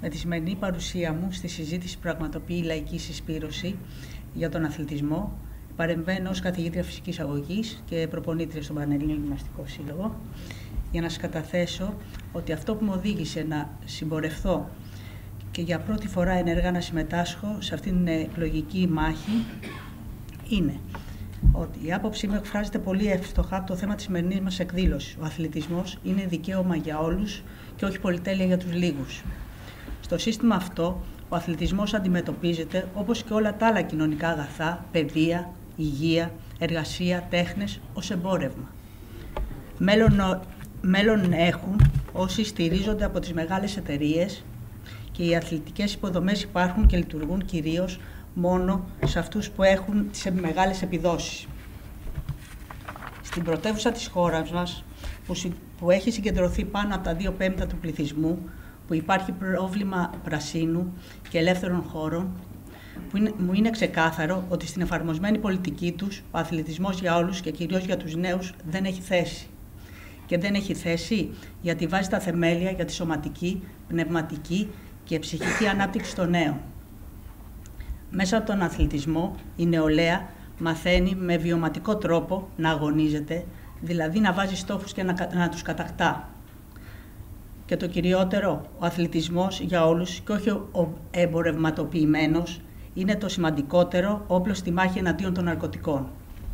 Με τη σημερινή παρουσία μου στη συζήτηση που πραγματοποιεί η Λαϊκή Συσπήρωση για τον αθλητισμό, παρεμβαίνω ως καθηγήτρια φυσικής αγωγής και προπονήτρια στον Πανελλήνιο Γυμναστικό Σύλλογο, για να σας καταθέσω ότι αυτό που με οδήγησε να συμπορευθώ και για πρώτη φορά ενεργά να συμμετάσχω σε αυτήν την εκλογική μάχη είναι ότι η άποψή μου εκφράζεται πολύ εύστοχα από το θέμα της σημερινής μας εκδήλωσης. Ο αθλητισμός είναι δικαίωμα για όλους και όχι πολυτέλεια για τους λίγους. Στο σύστημα αυτό, ο αθλητισμός αντιμετωπίζεται, όπως και όλα τα άλλα κοινωνικά αγαθά, παιδεία, υγεία, εργασία, τέχνες, ως εμπόρευμα. Μέλλον έχουν όσοι στηρίζονται από τις μεγάλες εταιρείες και οι αθλητικές υποδομές υπάρχουν και λειτουργούν κυρίως μόνο σε αυτούς που έχουν τις μεγάλες επιδόσεις. Στην πρωτεύουσα της χώρας μας, που έχει συγκεντρωθεί πάνω από τα 2/5 του πληθυσμού, που υπάρχει πρόβλημα πρασίνου και ελεύθερων χώρων, μου είναι ξεκάθαρο ότι στην εφαρμοσμένη πολιτική τους ο αθλητισμός για όλους και κυρίως για τους νέους δεν έχει θέση. Και δεν έχει θέση γιατί βάζει τα θεμέλια για τη σωματική, πνευματική και ψυχική ανάπτυξη των νέων. Μέσα από τον αθλητισμό η νεολαία μαθαίνει με βιωματικό τρόπο να αγωνίζεται, δηλαδή να βάζει στόχους και να τους κατακτά. Και το κυριότερο, ο αθλητισμός για όλους και όχι ο εμπορευματοποιημένος είναι το σημαντικότερο όπλο στη μάχη εναντίον των ναρκωτικών.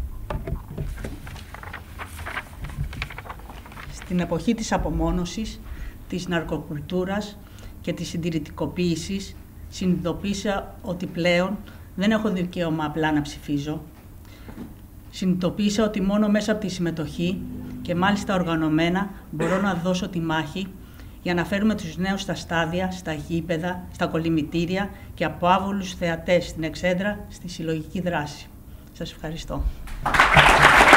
Στην εποχή της απομόνωσης, της ναρκοκουλτούρας και της συντηρητικοποίησης, συνειδητοποίησα ότι πλέον δεν έχω δικαίωμα απλά να ψηφίζω. Συνειδητοποίησα ότι μόνο μέσα από τη συμμετοχή και μάλιστα οργανωμένα μπορώ να δώσω τη μάχη για να φέρουμε τους νέους στα στάδια, στα γήπεδα, στα κολυμβητήρια και από άβολους θεατές στην εξέδρα στη συλλογική δράση. Σας ευχαριστώ.